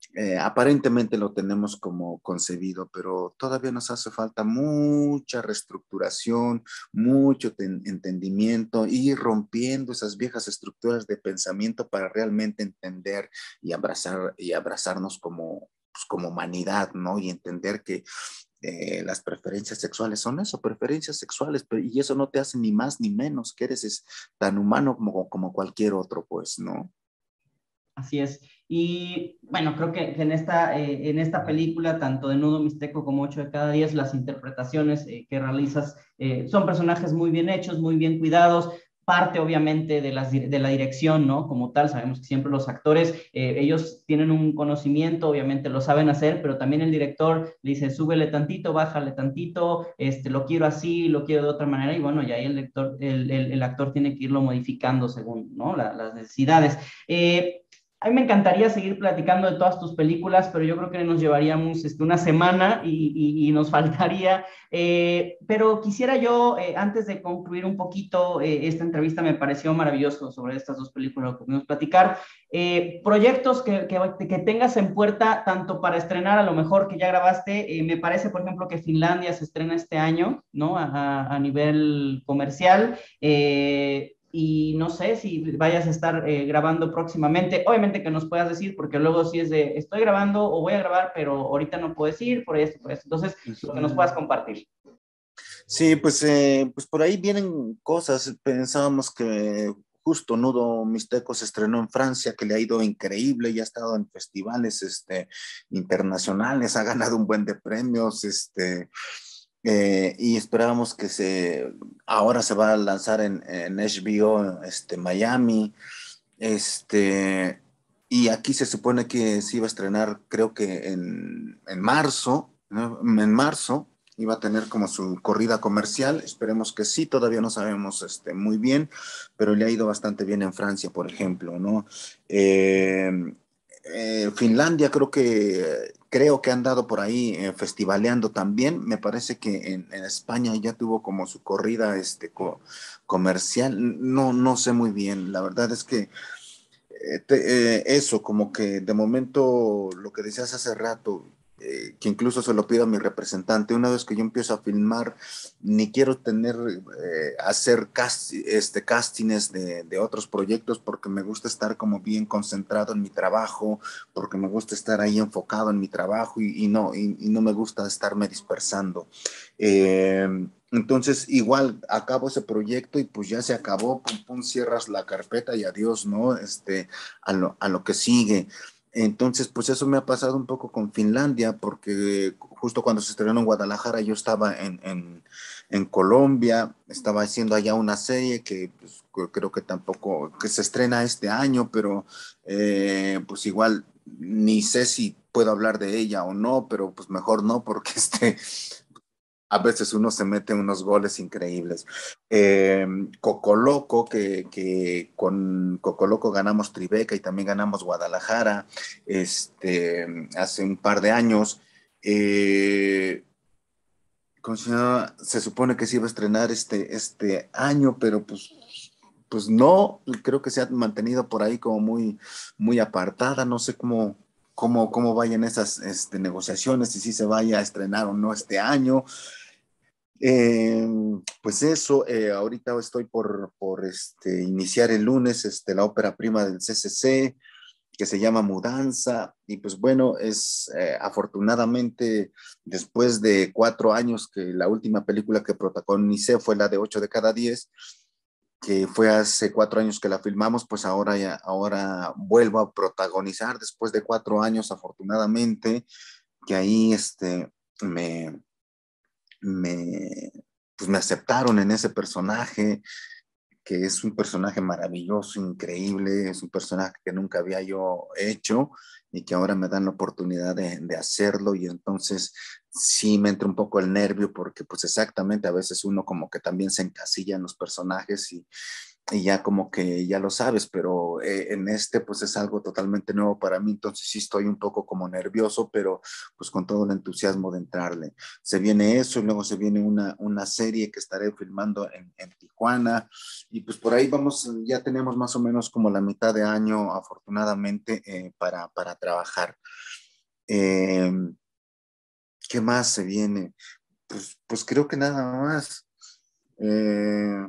Eh, aparentemente lo tenemos como concebido, pero todavía nos hace falta mucha reestructuración, mucho entendimiento, ir rompiendo esas viejas estructuras de pensamiento para realmente entender y abrazar y abrazarnos como, pues, como humanidad, ¿no? Y entender que eh, las preferencias sexuales son eso, preferencias sexuales, pero, y eso no te hace ni más ni menos, que eres es, tan humano como, como cualquier otro, pues, ¿no? Así es. Y bueno, creo que, que en, esta, eh, en esta película, tanto de Nudo Mixteco como Ocho de cada diez, las interpretaciones eh, que realizas eh, son personajes muy bien hechos, muy bien cuidados, parte obviamente de, las, de la dirección, ¿no? Como tal, sabemos que siempre los actores, eh, ellos tienen un conocimiento, obviamente lo saben hacer, pero también el director le dice, súbele tantito, bájale tantito, este, lo quiero así, lo quiero de otra manera, y bueno, ya ahí el, lector, el, el, el actor tiene que irlo modificando según, ¿no? La, las necesidades. Eh, a mí me encantaría seguir platicando de todas tus películas, pero yo creo que nos llevaríamos este, una semana y, y, y nos faltaría. Eh, pero quisiera yo, eh, antes de concluir un poquito eh, esta entrevista, me pareció maravilloso sobre estas dos películas que pudimos platicar. Eh, proyectos que, que, que, tengas en puerta, tanto para estrenar a lo mejor que ya grabaste, eh, me parece, por ejemplo, que Finlandia se estrena este año, ¿no? A, a nivel comercial. Eh, y no sé si vayas a estar eh, grabando próximamente. Obviamente que nos puedas decir, porque luego si es de estoy grabando o voy a grabar, pero ahorita no puedo decir por esto, por esto. Entonces, lo que nos puedas compartir. Sí, pues, eh, pues por ahí vienen cosas. Pensábamos que justo Nudo Mixteco se estrenó en Francia, que le ha ido increíble, ya ha estado en festivales este, internacionales, ha ganado un buen de premios, este, eh, y esperábamos que se, ahora se va a lanzar en, en H B O, este, Miami, este, y aquí se supone que se iba a estrenar, creo que en, en marzo, ¿no? En marzo iba a tener como su corrida comercial, esperemos que sí, todavía no sabemos este, muy bien, pero le ha ido bastante bien en Francia, por ejemplo, ¿no? Eh, eh, Finlandia creo que creo que han dado por ahí eh, festivaleando también. Me parece que en, en, España ya tuvo como su corrida este, co comercial. No, no sé muy bien. La verdad es que eh, te, eh, eso, como que de momento lo que decías hace rato, eh, que incluso se lo pido a mi representante, una vez que yo empiezo a filmar, ni quiero tener, eh, hacer cast, este, castings de, de, otros proyectos porque me gusta estar como bien concentrado en mi trabajo, porque me gusta estar ahí enfocado en mi trabajo y, y no, y, y, no me gusta estarme dispersando. Eh, entonces, igual acabo ese proyecto y pues ya se acabó, pum, pum, cierras la carpeta y adiós, ¿no? Este, a lo, a lo que sigue. Entonces, pues eso me ha pasado un poco con Finlandia, porque justo cuando se estrenó en Guadalajara, yo estaba en, en, en Colombia, estaba haciendo allá una serie que pues, creo que tampoco, que se estrena este año, pero eh, pues igual ni sé si puedo hablar de ella o no, pero pues mejor no, porque este, a veces uno se mete unos goles increíbles. Eh, Cocoloco, que, que con Cocoloco ganamos Tribeca y también ganamos Guadalajara este, hace un par de años. Eh, se, se supone que se iba a estrenar este, este año, pero pues, pues no, creo que se ha mantenido por ahí como muy, muy apartada, no sé cómo, cómo, cómo vayan esas este, negociaciones, y si se vaya a estrenar o no este año. Eh, pues eso, eh, ahorita estoy por, por este, iniciar el lunes este, la ópera prima del C C C, que se llama Mudanza, y pues bueno, es eh, afortunadamente después de cuatro años que la última película que protagonicé fue la de ocho de cada diez, que fue hace cuatro años que la filmamos, pues ahora, ya, ahora vuelvo a protagonizar después de cuatro años, afortunadamente, que ahí este, me, me, pues me aceptaron en ese personaje, que es un personaje maravilloso, increíble, es un personaje que nunca había yo hecho y que ahora me dan la oportunidad de, de hacerlo, y entonces sí me entra un poco el nervio porque pues exactamente a veces uno como que también se encasilla en los personajes y, y ya como que ya lo sabes, pero eh, en este pues es algo totalmente nuevo para mí, entonces sí estoy un poco como nervioso, pero pues con todo el entusiasmo de entrarle. Se viene eso y luego se viene una, una serie que estaré filmando en, en Tijuana, y pues por ahí vamos, ya tenemos más o menos como la mitad de año afortunadamente eh, para, para trabajar. Eh, ¿Qué más se viene? Pues, pues creo que nada más. Eh,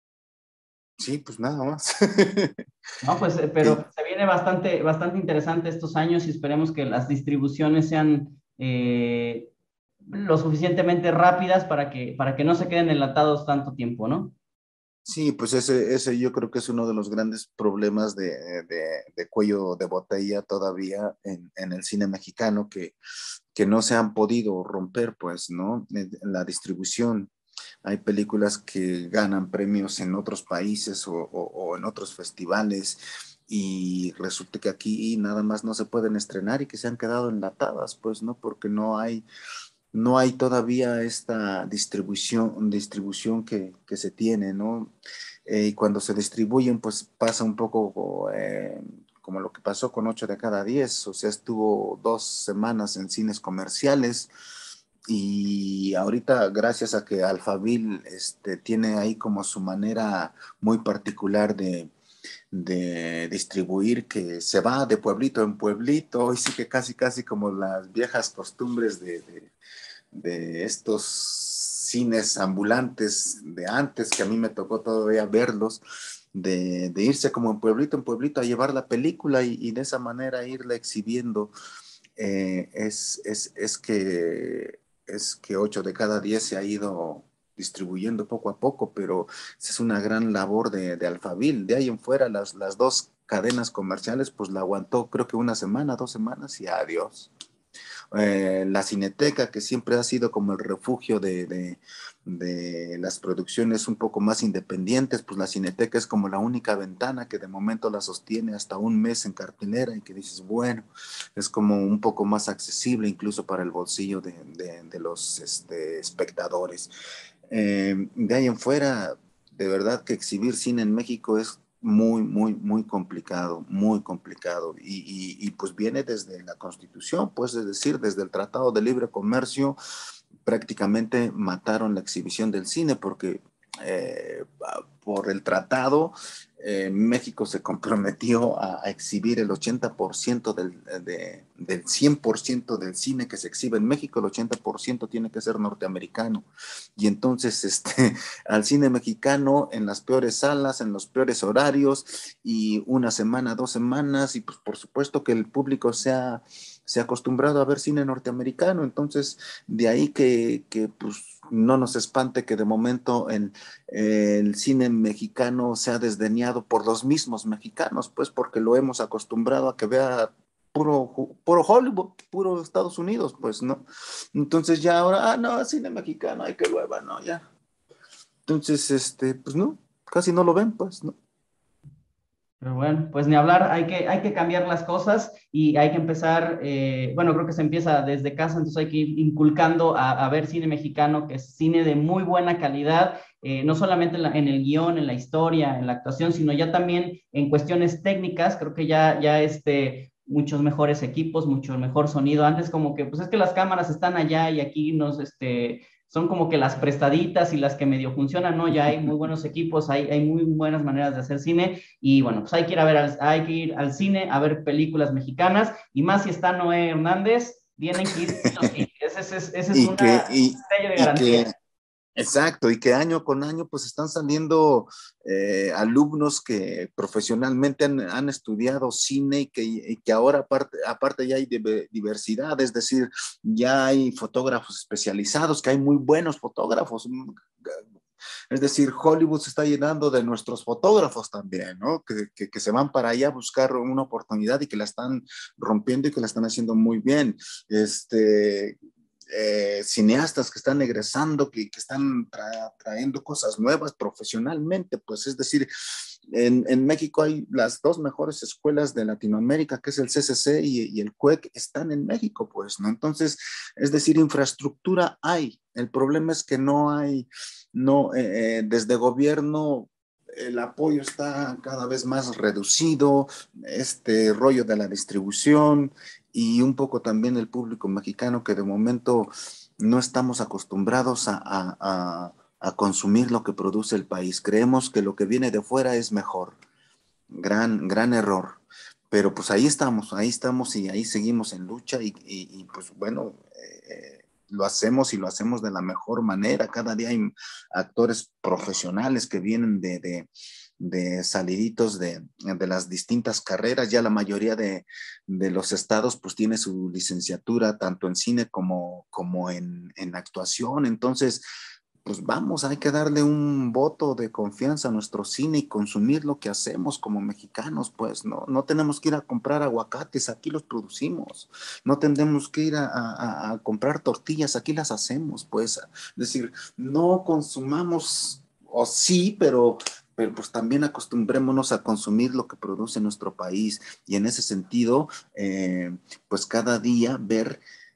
sí, pues nada más. No, pues, eh, Que, pero se viene bastante, bastante interesante estos años y esperemos que las distribuciones sean eh, lo suficientemente rápidas para que, para que no se queden enlatados tanto tiempo, ¿no? sí, pues ese, ese yo creo que es uno de los grandes problemas de, de- de cuello de botella todavía en, en el cine mexicano que, que no se han podido romper, pues, ¿no? En en la distribución. Hay películas que ganan premios en otros países o, o- o en otros festivales y resulta que aquí nada más no se pueden estrenar y que se han quedado enlatadas, pues, ¿no? Porque no hay, no hay todavía esta distribución, distribución que, que se tiene, ¿no? Eh, y cuando se distribuyen, pues pasa un poco eh, como lo que pasó con ocho de cada diez, o sea, estuvo dos semanas en cines comerciales y ahorita gracias a que Alphaville este, tiene ahí como su manera muy particular de, de distribuir, que se va de pueblito en pueblito, y sí que casi casi como las viejas costumbres de, de de estos cines ambulantes de antes, que a mí me tocó todavía verlos, de, de irse como en pueblito en pueblito a llevar la película y, y de esa manera irla exhibiendo, eh, es, es, es, que, es que ocho de cada diez se ha ido distribuyendo poco a poco, pero esa es una gran labor de, de Alphaville. De ahí en fuera, las, las dos cadenas comerciales, pues la aguantó creo que una semana, dos semanas y adiós. Eh, la Cineteca, que siempre ha sido como el refugio de, de, de, las producciones un poco más independientes, pues la Cineteca es como la única ventana que de momento la sostiene hasta un mes en cartelera y que dices, bueno, es como un poco más accesible incluso para el bolsillo de, de, de los este, espectadores. Eh, de ahí en fuera, de verdad que exhibir cine en México es muy, muy, muy complicado, muy complicado. Y, y, y, pues viene desde la Constitución, pues es decir, desde el Tratado de Libre Comercio, prácticamente mataron la exhibición del cine porque eh, por el tratado eh, México se comprometió a, a exhibir el ochenta por ciento del, de, del cien por ciento del cine que se exhibe en México, el ochenta por ciento tiene que ser norteamericano. Y entonces este, al cine mexicano en las peores salas, en los peores horarios y una semana, dos semanas y pues por supuesto que el público se ha, se ha acostumbrado a ver cine norteamericano, entonces de ahí que, que pues no nos espante que de momento en, eh, el cine mexicano sea desdeñado por los mismos mexicanos, pues porque lo hemos acostumbrado a que vea puro, puro Hollywood, puro Estados Unidos, pues, ¿no? Entonces ya ahora, ah, no, cine mexicano, ay, qué hueva, no, ya. Entonces, este, pues no, casi no lo ven, pues, ¿no? Pero bueno, pues ni hablar, hay que, hay que cambiar las cosas y hay que empezar, eh, bueno, creo que se empieza desde casa, entonces hay que ir inculcando a, a ver cine mexicano, que es cine de muy buena calidad, eh, no solamente en, la, en, el guión, en la historia, en la actuación, sino ya también en cuestiones técnicas, creo que ya, ya este, muchos mejores equipos, mucho mejor sonido. Antes como que, pues es que las cámaras están allá y aquí nos, este, son como que las prestaditas y las que medio funcionan, ¿no? Ya hay muy buenos equipos, hay, hay muy buenas maneras de hacer cine y bueno, pues hay que ir a ver, al, hay que ir al cine a ver películas mexicanas y más si está Noé Hernández, tienen que ir sí o sí. Ese, ese, ese es y que, una y, sello de y garantía. que Exacto, y que año con año pues están saliendo eh, alumnos que profesionalmente han, han estudiado cine y que, y que ahora aparte, aparte ya hay de, diversidad, es decir, ya hay fotógrafos especializados, que hay muy buenos fotógrafos. Es decir, Hollywood se está llenando de nuestros fotógrafos también, ¿no? Que, que, que se van para allá a buscar una oportunidad y que la están rompiendo y que la están haciendo muy bien. Este, eh, cineastas que están egresando, que, que están tra trayendo cosas nuevas profesionalmente, pues es decir, en, en, México hay las dos mejores escuelas de Latinoamérica, que es el C C C y, y el C U E C, están en México, pues, ¿no? Entonces, es decir, infraestructura hay, el problema es que no hay, no, eh, eh, desde gobierno el apoyo está cada vez más reducido, este rollo de la distribución y un poco también el público mexicano que de momento no estamos acostumbrados a, a, a, a consumir lo que produce el país. Creemos que lo que viene de fuera es mejor. Gran, gran error. pero pues ahí estamos, ahí estamos y ahí seguimos en lucha y, y, y pues bueno, eh, lo hacemos y lo hacemos de la mejor manera. Cada día hay actores profesionales que vienen de, de, de saliditos de, de las distintas carreras. Ya la mayoría de, de los estados pues tiene su licenciatura tanto en cine como, como en, en actuación. Entonces, pues vamos, hay que darle un voto de confianza a nuestro cine y consumir lo que hacemos como mexicanos, pues no, no tenemos que ir a comprar aguacates, aquí los producimos, no tendremos que ir a, a, a comprar tortillas, aquí las hacemos, pues, es decir, no consumamos, o sí, pero, pero pues también acostumbrémonos a consumir lo que produce nuestro país y en ese sentido, eh, pues cada día ver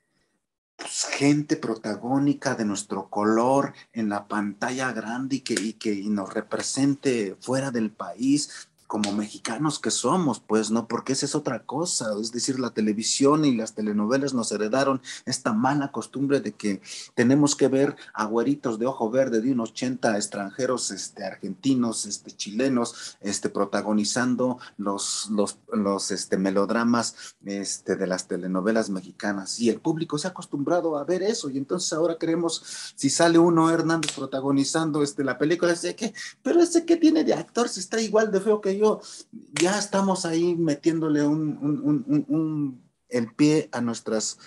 pues, gente protagónica de nuestro color en la pantalla grande y que, y que y nos represente fuera del país como mexicanos que somos, pues, ¿no? Porque esa es otra cosa, es decir, la televisión y las telenovelas nos heredaron esta mala costumbre de que tenemos que ver a güeritos de ojo verde de unos ochenta extranjeros, este, argentinos, este, chilenos, este, protagonizando los, los, los este, melodramas este, de las telenovelas mexicanas, y el público se ha acostumbrado a ver eso, y entonces ahora queremos, si sale uno Hernández protagonizando este, la película, dice que, pero ese que tiene de actor, si está igual de feo que yo, ya estamos ahí metiéndole un, un, un, un, un el pie a nuestras,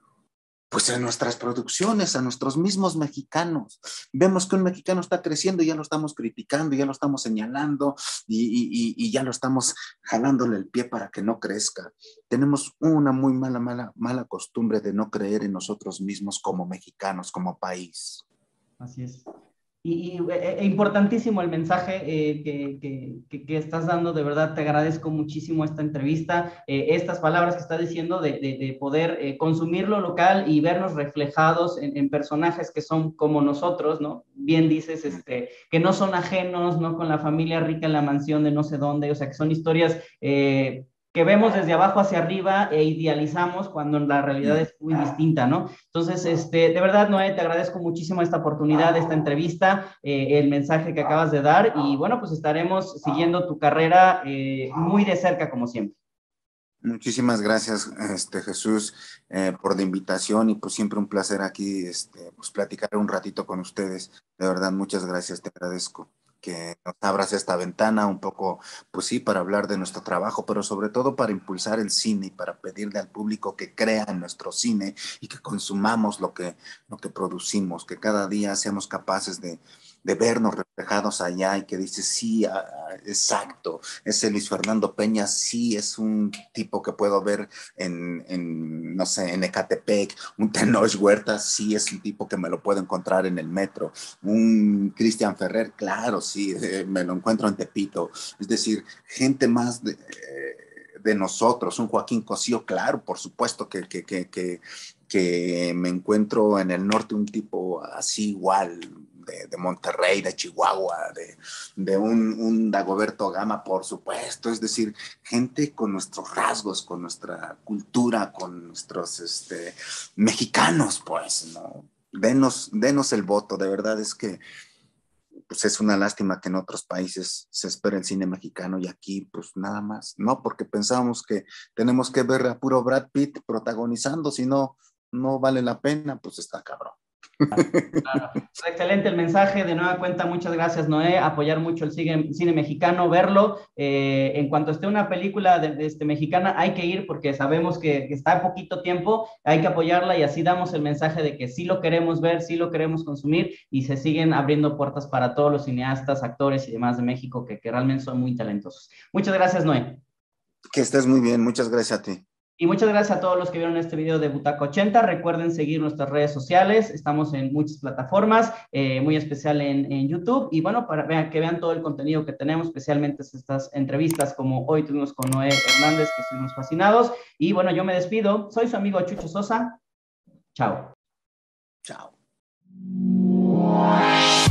pues a nuestras producciones, a nuestros mismos mexicanos. Vemos que un mexicano está creciendo y ya lo estamos criticando, ya lo estamos señalando y, y, y ya lo estamos jalándole el pie para que no crezca. Tenemos una muy mala, mala, mala costumbre de no creer en nosotros mismos como mexicanos, como país. Así es. Y, y e, importantísimo el mensaje eh, que, que, que, que, estás dando, de verdad te agradezco muchísimo esta entrevista, eh, estas palabras que estás diciendo de, de, de poder eh, consumir lo local y vernos reflejados en, en personajes que son como nosotros, ¿no? Bien dices, este, que no son ajenos, ¿no? Con la familia rica en la mansión de no sé dónde, o sea, que son historias... Eh, que vemos desde abajo hacia arriba e idealizamos cuando la realidad es muy distinta, ¿no? Entonces, este, de verdad, Noé, te agradezco muchísimo esta oportunidad, esta entrevista, eh, el mensaje que acabas de dar y bueno, pues estaremos siguiendo tu carrera eh, muy de cerca como siempre. Muchísimas gracias, este, Jesús, eh, por la invitación y pues siempre un placer aquí, este, pues platicar un ratito con ustedes. De verdad, muchas gracias, te agradezco que nos abras esta ventana un poco, pues sí, para hablar de nuestro trabajo, pero sobre todo para impulsar el cine y para pedirle al público que crea en nuestro cine y que consumamos lo que, lo que producimos, que cada día seamos capaces de, de vernos reflejados allá y que dices, sí, a, a, exacto, ese Luis Fernando Peña sí es un tipo que puedo ver en, en no sé, en Ecatepec, un Tenoch Huerta sí es un tipo que me lo puedo encontrar en el metro, un Cristian Ferrer, claro, sí, eh, me lo encuentro en Tepito, es decir, gente más de... Eh, de nosotros, un Joaquín Cosío, claro, por supuesto que, que, que, que, que me encuentro en el norte un tipo así igual, de, de Monterrey, de Chihuahua, de, de un, un Dagoberto Gama, por supuesto, es decir, gente con nuestros rasgos, con nuestra cultura, con nuestros este, mexicanos, pues, ¿no? Denos, denos el voto, de verdad es que pues es una lástima que en otros países se espera el cine mexicano y aquí pues nada más, no, porque pensábamos que tenemos que ver a puro Brad Pitt protagonizando, si no, no vale la pena, pues está cabrón. Claro, claro. Excelente el mensaje, de nueva cuenta, muchas gracias Noé, apoyar mucho el cine, cine mexicano, verlo, eh, en cuanto esté una película de, de este, mexicana hay que ir porque sabemos que, que está a poquito tiempo, hay que apoyarla y así damos el mensaje de que sí lo queremos ver, sí lo queremos consumir y se siguen abriendo puertas para todos los cineastas, actores y demás de México que, que realmente son muy talentosos. Muchas gracias Noé. Que estés muy bien, muchas gracias a ti. Y muchas gracias a todos los que vieron este video de Butaca ochenta. Recuerden seguir nuestras redes sociales. Estamos en muchas plataformas, eh, muy especial en, en YouTube. Y bueno, para vean, que vean todo el contenido que tenemos, especialmente estas entrevistas como hoy tuvimos con Noé Hernández, que estuvimos fascinados. Y bueno, yo me despido. Soy su amigo Chucho Sosa. Chao. Chao.